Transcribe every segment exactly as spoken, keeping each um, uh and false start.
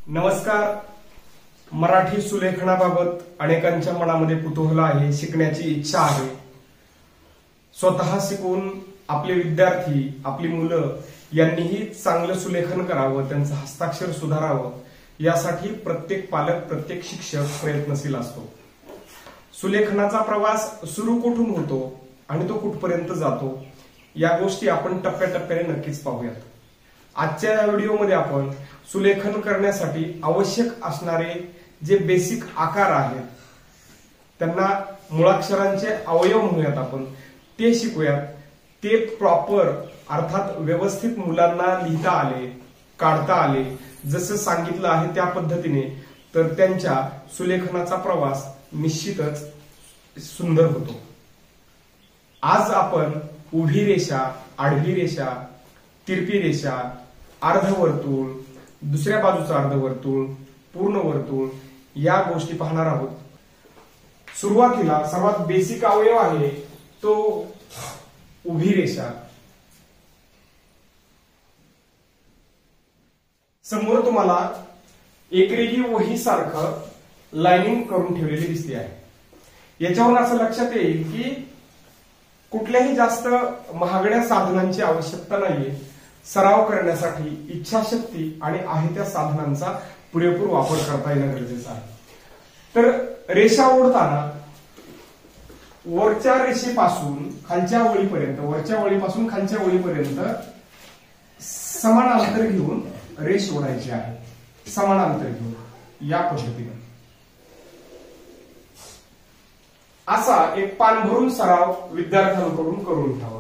नमस्कार. मराठी सुलेखनाबाबत अनेकांच्या मनामध्ये कुतूहल आहे, शिकण्याची इच्छा आहे. स्वतः शिकून आपले विद्यार्थी, आपली मुलं यांनीही चांगलं सुलेखन करावं, त्यांचं हस्ताक्षर सुधारावं, यासाठी प्रत्येक पालक, प्रत्येक शिक्षक प्रयत्नशील असतो. सुलेखनाचा प्रवास सुरू कुठून होतो आणि तो कुठपर्यंत जातो, या गोष्टी आपण टप्प्याटप्प्याने नक्कीच पाहूयात. आजच्या या व्हिडिओमध्ये आपण सुलेखन करण्यासाठी आवश्यक असणारे जे बेसिक आकार आहेत, त्यांना मुळाक्षरांचे अवयव म्हणूयात आपण, ते शिकूयात. ते प्रॉपर अर्थात व्यवस्थित मुलांना लिहिता आले, काढता आले, जसं सांगितलं आहे त्या पद्धतीने, तर त्यांच्या सुलेखनाचा प्रवास निश्चितच सुंदर होतो. आज आपण उभी रेषा, आडवी रेषा, तिरपी रेषा, अर्धवर्तुळ, दुसऱ्या बाजूचा अर्धवर्तुळ, पूर्ण वर्तुळ या गोष्टी पाहणार आहोत. सुरुवातीला सर्वात बेसिक अवयव आहे तो उभी रेषा. समोर तुम्हाला एकरेगी वही सारखं लाइनिंग करून ठेवलेली दिसते आहे. याच्यावरून असं लक्षात येईल की कुठल्याही जास्त महागड्या साधनांची आवश्यकता नाहीये. सराव करण्यासाठी इच्छाशक्ती आणि आहे त्या साधनांचा पुरेपूर वापर करता येणं गरजेचं आहे. तर रेषा ओढताना वरच्या रेषेपासून खालच्या ओळीपर्यंत, वरच्या ओळीपासून खालच्या ओळीपर्यंत समान अंतर घेऊन रेष ओढायची आहे. समान अंतर घेऊन या पद्धतीने असा एक पान भरून सराव विद्यार्थ्यांकडून करून घ्यावा.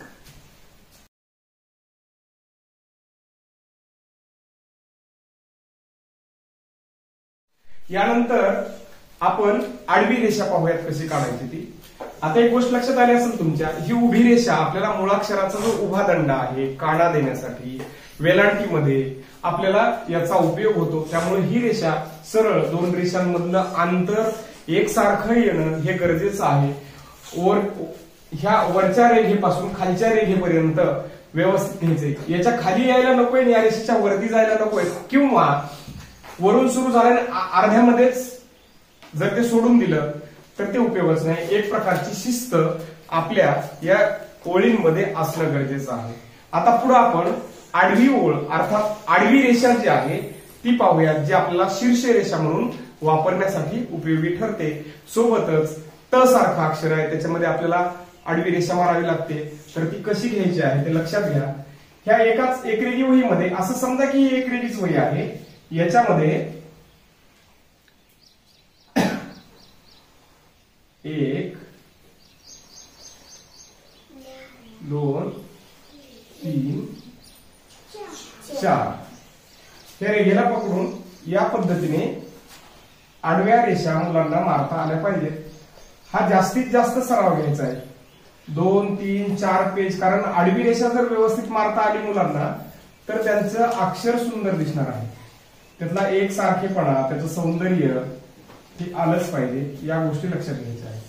यानंतर आपण आडवी रेषा पाहूयात कशी काढायची ती. आता एक गोष्ट लक्षात आली असेल तुमच्या, ही उभी रेषा आपल्याला मुळाक्षराचा जो उभा दंडा आहे काना देण्यासाठी वेलांटीमध्ये आपल्याला याचा उपयोग होतो. त्यामुळे ही रेषा सरळ दोन रेषांमधलं अंतर एकसारखं येणं हे गरजेचं आहे. वर ह्या वरच्या रेघेपासून खालच्या रेघेपर्यंत व्यवस्थित न्यायचंय. याच्या खाली यायला नकोय, या रेषेच्या वरती जायला नकोय, किंवा वरून सुरू झाल्याने अर्ध्यामध्येच जर ते सोडून दिलं तर ते उपयोगच नाही. एक प्रकारची शिस्त आपल्या या ओळींमध्ये असणं गरजेचं आहे. आता पुढे आपण आडवी ओळ अर्थात आडवी रेषा जी आहे ती पाहूयात, जी आपल्याला शीर्ष रेषा म्हणून वापरण्यासाठी उपयोगी ठरते. सोबतच त सारखं अक्षर आहे, त्याच्यामध्ये आपल्याला आडवी रेषा मारावी लागते. तर ती कशी घ्यायची आहे ते लक्षात घ्या. ह्या एकाच एकरेगी वहीमध्ये असं समजा की ही एकरेगीच वही आहे. याच्यामध्ये एक, दोन, तीन, चार या रेघेला पकडून या पद्धतीने आडव्या रेषा मुलांना मारता आल्या पाहिजेत. हा जास्तीत जास्त सराव घ्यायचा आहे. दोन, तीन, चार पेज. कारण आडवी रेषा जर व्यवस्थित मारता आली मुलांना तर त्यांचं अक्षर सुंदर दिसणार आहे. त्यातला एक सारखेपणा, त्याचं सौंदर्य हे आलंच पाहिजे. या गोष्टी लक्षात घ्यायच्या आहेत.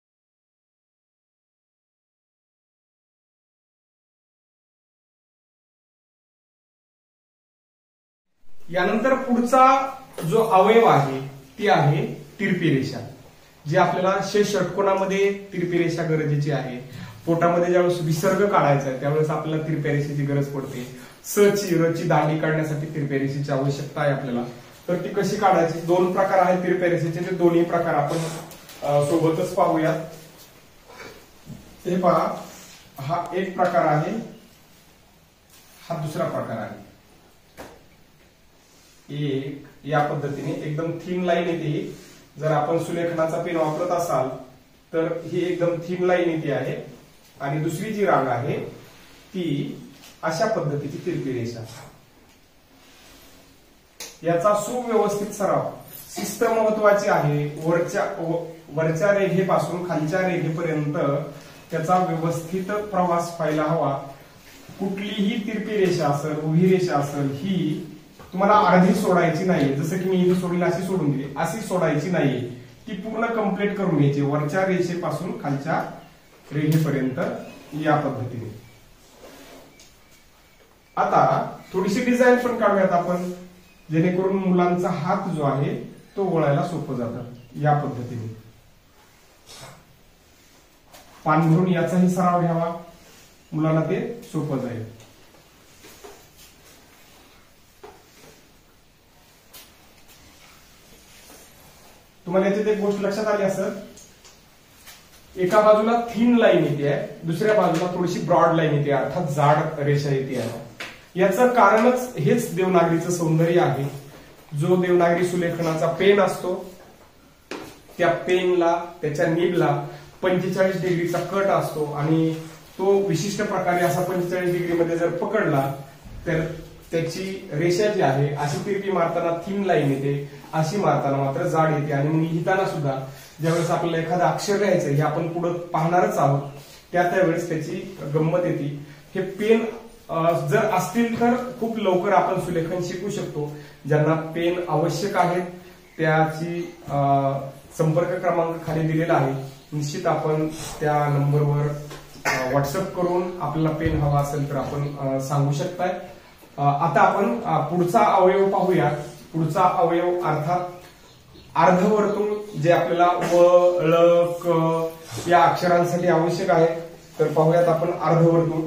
यानंतर पुढचा जो अवयव आहे ती आहे तिरपी रेषा, जी आपल्याला शेष षटकोनामध्ये तिरपी रेषा गरजेची आहे. पोटामध्ये ज्यावेळेस विसर्ग काढायचा आहे त्यावेळेस आपल्याला तिरप्या रेषेची गरज पडते. स ची र ची दांडी काढण्यासाठी तिरप्या रेषेची आवश्यकता आहे आपल्याला. तर ती कशी काढायची? दोन प्रकार आहेत तिरप्या रेषेचे, ते दोन्ही प्रकार आपण सोबतच पाहूयात. हे पहा, हा एक प्रकार आहे, हा दुसरा प्रकार आहे. एक या पद्धतीने एकदम थिन लाईन येते. जर आपण सुलेखनाचा पेन वापरत असाल तर ही एकदम थिन लाईन येते आहे. आणि दुसरी जी रांग आहे ती अशा पद्धतीची तिरपी रेषा. याचा सुव्यवस्थित सराव, शिस्त महत्वाची आहे. वरच्या वरच्या रेघेपासून खालच्या रेघेपर्यंत त्याचा व्यवस्थित प्रवास व्हायला हवा. कुठलीही तिरपी रेषा असेल, उभी रेषा असेल, ही तुम्हाला अर्धी सोडायची नाही. जसं की मी इथे सोडली अशी सोडून दिली, अशी सोडायची नाहीये. ती पूर्ण कंप्लीट करून घ्यायची वरच्या रेषेपासून खालच्या रेघेपर्यंत या पद्धतीने. आता थोडीशी डिझाईन पण काढूयात आपण. जेणेकरून मुलांचा हात जो आहे तो वळायला सोपं जातं। या पद्धतीने पांघरून याचाही सराव घ्यावा, मुलांना ते सोपं जाईल। तुम्हाला याच्यात एक गोष्ट लक्षात आली असेल, एका बाजूला थिन लाईन येते आहे, दुसऱ्या बाजूला थोडीशी ब्रॉड लाईन येते, अर्थात जाड रेषा येते आहे। याचं कारणच हेच देवनागरीचं सौंदर्य आहे। जो देवनागरी सुलेखनाचा पेन असतो त्या पेनला, त्याच्या निबला पंचेचाळीस डिग्रीचा कट असतो आणि तो विशिष्ट प्रकारे असा पंचेचाळीस डिग्री मध्ये जर पकडला तर त्याची रेषा जी आहे अशी तिरपी मारताना थिन लाईन येते, अशी मारताना मात्र जाड येते। आणि मग लिहिताना सुद्धा ज्यावेळेस आपल्याला एखादं अक्षर लिहायचं हे आपण पुढे पाहणारच आहोत, त्या त्यावेळेस त्याची गंमत येते। हे पेन जर असतील तर खूप लवकर आपण सुलेखन शिकू शकतो। ज्यांना पेन आवश्यक आहेत त्याची संपर्क क्रमांक खाली दिलेला आहे, निश्चित आपण त्या नंबरवर व्हॉट्सअप करून आपल्याला पेन हवा असेल तर आपण सांगू शकताय। आता आपण पुढचा अवयव पाहूया। पुढचा अवयव अर्थात अर्धवर्तुळ, जे आपल्याला व ळ क या अक्षरांसाठी आवश्यक आहे। तर पाहूयात आपण अर्धवर्तुळ।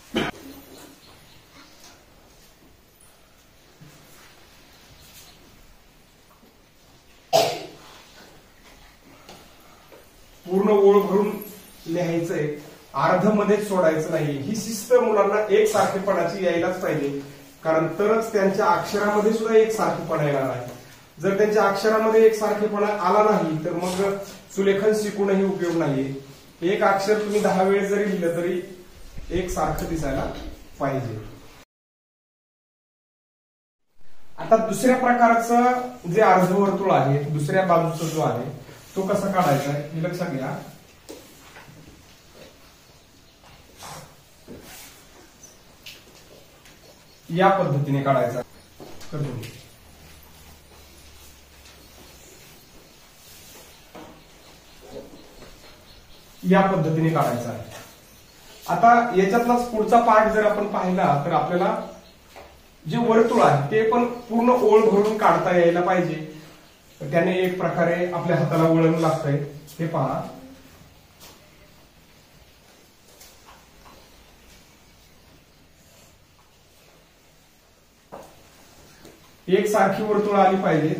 पूर्ण ओळ भरून लिहायचंय, अर्ध मध्येच सोडायचं नाही। ही शिस्त मुलांना एक सारखेपणाची यायलाच पाहिजे, कारण तरच त्यांच्या अक्षरामध्ये सुद्धा एक सारखेपणा येणार आहे। जर त्यांच्या अक्षरामध्ये एक सारखेपणा आला नाही तर मग सुलेखन शिकूनही उपयोग नाहीये। एक अक्षर तुम्ही दहा वेळ जरी लिहिलं तरी एक सारखं दिसायला पाहिजे। आता दुसऱ्या प्रकारचं जे अर्धवर्तुळ आहे, दुसऱ्या बाजूचा जो आहे तो कसा काढायचा आहे हे लक्षात घ्या। या पद्धतीने काढायचा तर या पद्धतीने काढायचा आहे। आता याच्यातलाच पुढचा पार्ट जर आपण पाहिला तर आपल्याला जे वर्तुळ आहे ते पण पूर्ण ओळ भरून काढता यायला पाहिजे। त्याने एक प्रकारे आपल्या हाताला वळण लागतंय, हे पहा। एक सारखी वर्तुळ आली पाहिजे।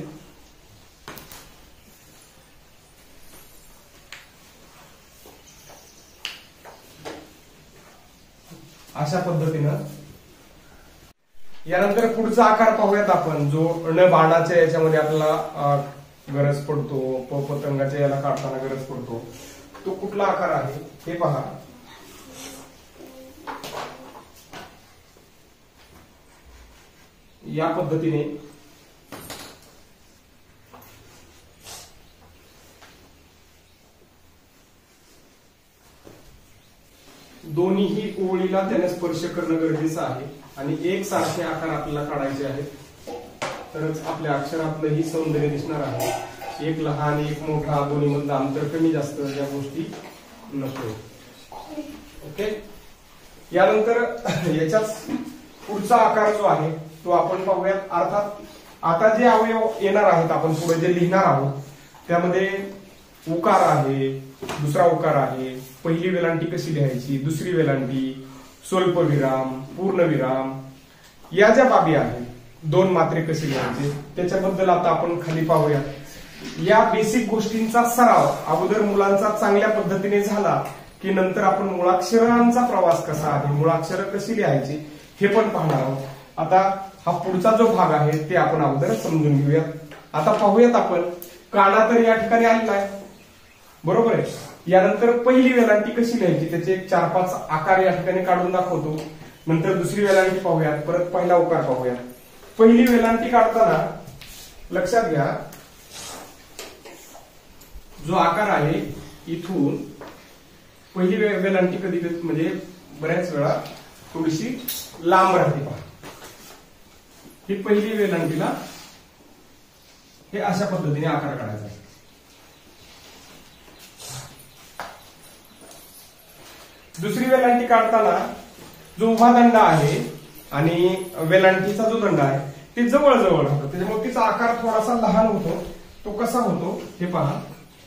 अशा पद्धतीनं यानंतर पुढचा आकार पाहूयात आपण, जो ण बाणाच्या याच्यामध्ये आपल्याला गरज पडतो, प पतंगाच्या याला काढताना गरज पडतो, तो कुठला आकार आहे हे पहा। या पद्धतीने दोन्हीही ओळीला त्याने स्पर्श करणं गरजेचं आहे आणि एक सारखे आकार आपल्याला काढायचे आहेत, तरच आपल्या अक्षरातलंही सौंदर्य दिसणार आहे। एक लहान एक मोठा, दोन्ही मधलं अंतर कमी जास्त या गोष्टी नको। ओके, यानंतर याच्याच पुढचा आकार जो आहे तो आपण पाहूयात। अर्थात आता जे अवयव येणार आहेत आपण पुढे जे लिहिणार आहोत त्यामध्ये उकार आहे, दुसरा उकार आहे, पहिली वेलांटी कशी लिहायची, दुसरी वेलांटी, स्वल्पविराम, पूर्णविराम, या ज्या बाबी आहेत, दोन मात्रे कशी लिहायचे त्याच्याबद्दल आता आपण खाली पाहूया। या बेसिक गोष्टींचा सराव अगोदर मुलांचा चांगल्या पद्धतीने झाला की नंतर आपण मुळाक्षरांचा प्रवास कसा आहे, मुळाक्षर कशी लिहायची हे पण पाहणार आहोत। आता हा पुढचा जो भाग आहे ते आपण अगोदर समजून घेऊयात। आता पाहूयात आपण, काना तर या ठिकाणी आलेला आहे, बरोबर आहे। यानंतर पहिली वेलांटी कशी लिहायची त्याचे एक चार पाच आकार या ठिकाणी काढून दाखवतो। नंतर दुसरी वेलांटी पाहूयात, परत पहिला उकार पाहूयात। पहिली वेलांटी काढताना लक्षात घ्या, जो आकार आहे इथून पहिली वेलांटी कधी म्हणजे बऱ्याच वेळा थोडीशी लांब राहते पहा। ही पहिली वेलांटीला हे अशा पद्धतीने आकार काढायचा आहे। दुसरी वेलांटी काढताना जो उभा दंड आहे आणि वेलांटीचा जो दंड आहे ते जवळ जवळ राहतं, त्याच्यामुळे तिचा आकार थोडासा लहान होतो. तो कसा होतो हे पहा.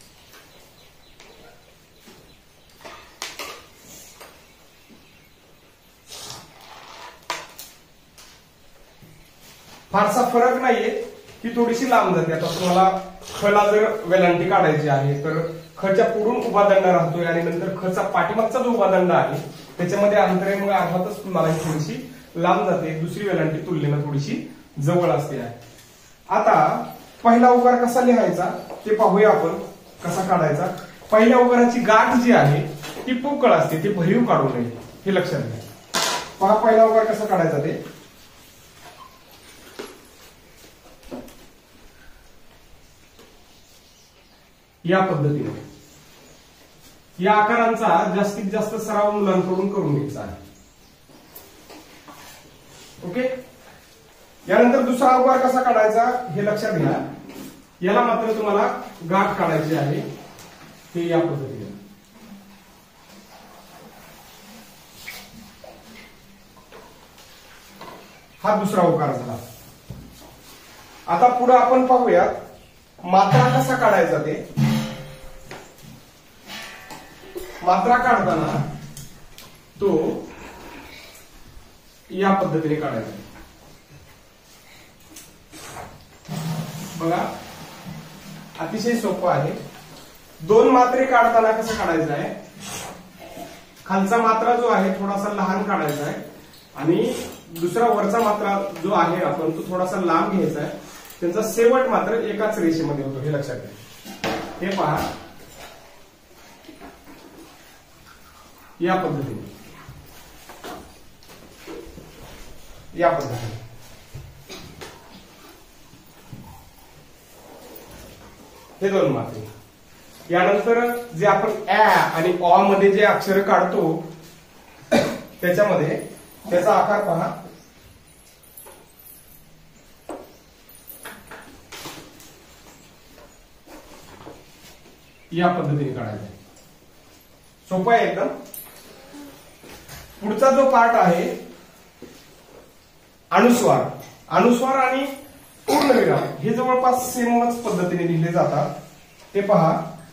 फारसा फरक नाहीये, ती थोडीशी लांब जाते. आता तुम्हाला खला जर वेलांटी काढायची आहे तर खच्या पुढून उभा दंड राहतोय आणि नंतर खचा पाठीमागचा जो उभा दंड आहे त्याच्यामध्ये अंतर आहे, मग अर्थातच तुम्हाला ही थोडीशी लांब जाते. दुसरी वेलांटी तुलनेनं थोडीशी जवळ असते आहे. आता पहिला उगार कसा लिहायचा ते पाहूया आपण, कसा काढायचा. पहिल्या उगाराची गाठ जी आहे ती पोकळ असते, ती भरीव काढू नये, हे लक्षात घ्या. पहा पहिला उगार कसा काढायचा ते. या पद्धतीने या आकारांचा जास्तीत जास्त सराव मुलांकडून करून घ्यायचा आहे. ओके. यानंतर दुसरा उगार कसा काढायचा हे लक्षात घ्या. याला मात्र तुम्हाला गाठ काढायची आहे, हे या पद्धतीने. हा दुसरा उकार झाला. आता पुढे आपण पाहूया मात्रा कसा काढायचा ते. मात्रा काढताना तो या पद्धतीने काढायचा. बघा अतिशय सोपं आहे. दोन मात्रे काढताना कसं काढायचं आहे, खालचा मात्रा जो आहे थोडासा लहान काढायचा आहे आणि दुसरा वरचा मात्रा जो आहे आपण तो थोडासा लांब घ्यायचा आहे. त्यांचा शेवट मात्र एकाच रेषेमध्ये होतो, हे लक्षात घ्या. हे पहा या पद्धतीने या पद्धतीने हे दोन मात्रे. यानंतर जे आपण ऍ आणि ऑ मध्ये जे अक्षर काढतो त्याच्यामध्ये त्याचा आकार पहा. या पद्धतीने काढायचा. सोपं आहे एकदम. पुढचा जो पार्ट आहे अनुस्वार. अनुस्वार आणि पूर्णविराम हे जवळपास सेमच पद्धतीने लिहिले जातात. ते पहा.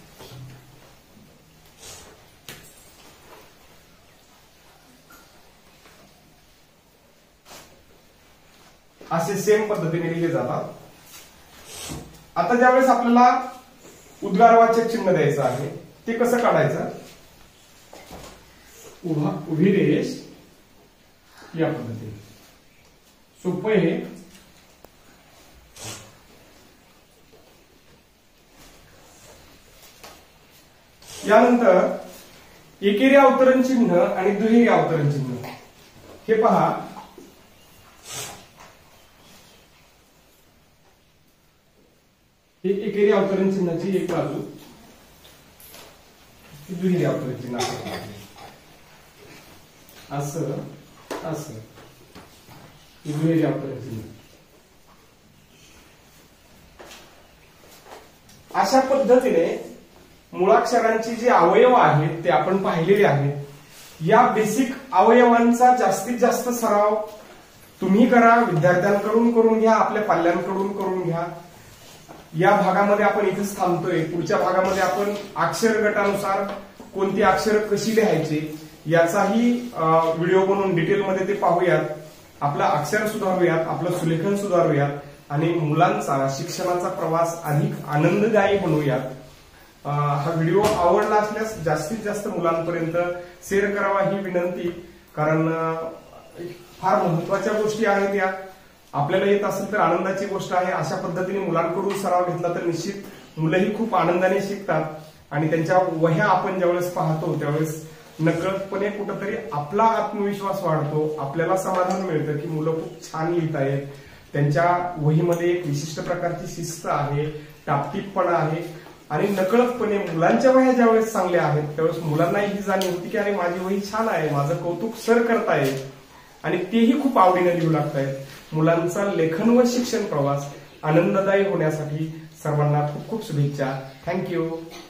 असे सेम पद्धतीने लिहिले जातात. आता ज्यावेळेस आपल्याला उद्गारवाचक चिन्ह द्यायचं आहे ते कसं काढायचं. उभा उभी रेष या पद्धतीने. सोपं आहे. यानंतर एकेरी अवतरण चिन्ह आणि दुहेरी अवतरण चिन्ह हे पहा. हे एकेरी अवतरण चिन्हाची एक बाजू, दुहेरी अवतरण चिन्ह असं असं दुहेरी अवतरण चिन्ह. अशा पद्धतीने मुळाक्षरांची जी अवयव आहेत ते आपण पाहिलेले आहेत. या बेसिक अवयवांचा जास्तीत जास्त सराव तुम्ही करा, विद्यार्थ्यांकडून करून घ्या, आपल्या पाल्यांकडून करून घ्या. या भागामध्ये आपण इथेच थांबतोय. पुढच्या भागामध्ये आपण अक्षर गटानुसार कोणती अक्षर कशी लिहायची याचाही व्हिडिओ बनवून डिटेलमध्ये ते पाहूयात. आपलं अक्षर सुधारूयात, आपलं सुलेखन सुधारूयात आणि मुलांचा शिक्षणाचा प्रवास अधिक आनंददायी बनवूयात. हा व्हिडिओ आवडला असल्यास जास्तीत जास्त मुलांपर्यंत शेअर करावा ही विनंती. कारण फार महत्वाच्या गोष्टी आहेत या. आपल्याला येत असेल तर आनंदाची गोष्ट आहे. अशा पद्धतीने मुलांकडून सराव घेतला तर निश्चित मुलंही खूप आनंदाने शिकतात आणि त्यांच्या वह्या आपण ज्यावेळेस पाहतो त्यावेळेस नकळतपणे कुठंतरी आपला आत्मविश्वास वाढतो. आपल्याला समाधान मिळतं की मुलं खूप छान लिहित आहेत. त्यांच्या वहीमध्ये एक विशिष्ट प्रकारची शिस्त आहे, टापटीपणा आहे आणि नकळतपणे मुलांच्या वह्या ज्यावेळेस चांगल्या आहेत त्यावेळेस मुलांनाही ही जाणीव होती की अरे माझी वही छान आहे, माझं कौतुक सर करतायत आणि तेही खूप आवडीने लिहू लागतायत. मुलांचा लेखन व शिक्षण प्रवास आनंददायी होण्यासाठी सर्वांना खूप खूप शुभेच्छा. थँक्यू.